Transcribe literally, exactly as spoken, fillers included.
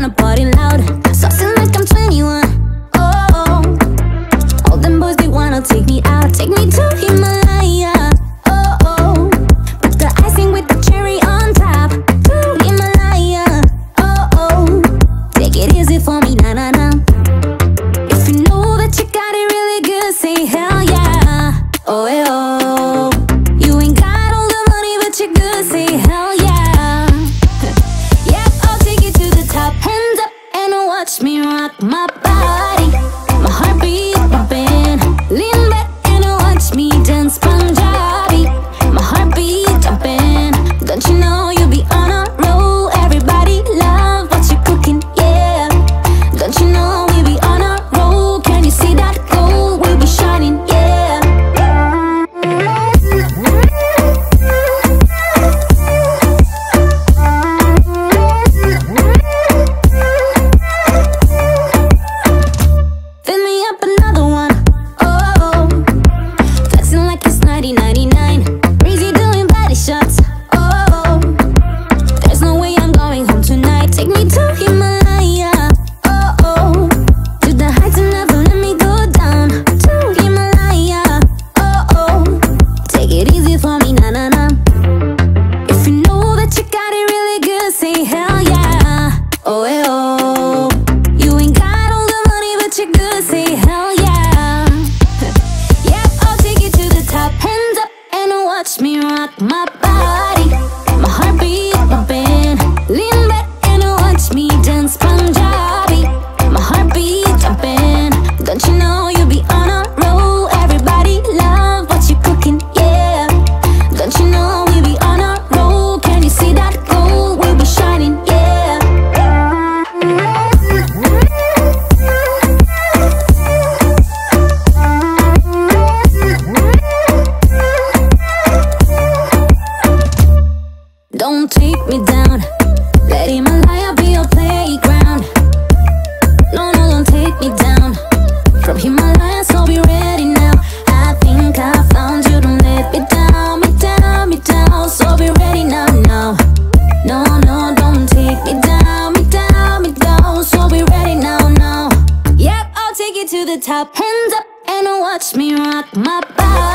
wanna party loud, saucing like I'm twenty-one. Oh, all them boys they wanna take me out, take me to Himalaya. Oh, oh, put the icing with the cherry on top, to Himalaya. Oh, oh, take it easy for me, na na na. If you know that you got it really good, say hell yeah. Oh, eh, oh, you ain't got all the money, but you're good, say hell yeah. Yep, I'll take you to the top, hands up and watch me rock my body. My heartbeat bumping, lean back and watch me dance Punjabi. My heartbeat jumping, don't you know you'll be on a roll? Everybody love what you're cooking, yeah. Don't you know we'll be on a roll? Can you see that gold? We'll be shining, yeah. Fill me up another one, oh, flexing like it's nineteen ninety-nine, crazy doing body shots, oh, there's no way I'm going home tonight, take me to Himalaya, oh, oh, to the heights and never let me go down, to Himalaya, oh, oh, take it easy for me, na na na. If you know that you got it really good, say hell yeah. Oh, eh, oh, you ain't got all the money, but you're good, say hell yeah. Yep, I'll take you to the top, hands up and watch me rock my body. My heartbeat bumping, lean back and watch me dance Punjabi. My heartbeat jumping, don't you know you'll be on a roll? Everybody love what you're cooking, yeah. Don't you know we'll be on a roll? Can you see that gold? We'll be shining, yeah. Don't take me down, let Himalaya be your playground. No, no, don't take me down. From Himalaya, so be ready now. I think I found you, don't let me down, me down, me down. So be ready now, now. No, no, don't take me down, me down, me down. So be ready now, now. Yep, I'll take you to the top, hands up and watch me rock my body.